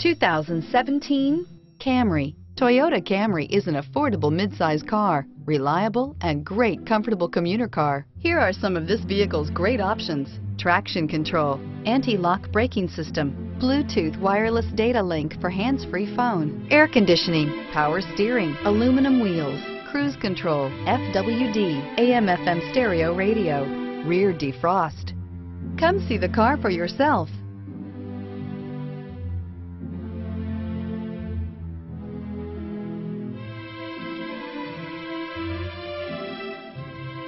2017 Camry. Toyota Camry is an affordable midsize car, reliable and great comfortable commuter car. Here are some of this vehicle's great options: traction control, anti-lock braking system, Bluetooth wireless data link for hands-free phone, air conditioning, power steering, aluminum wheels, cruise control, FWD, AM/FM stereo radio, rear defrost. Come see the car for yourself.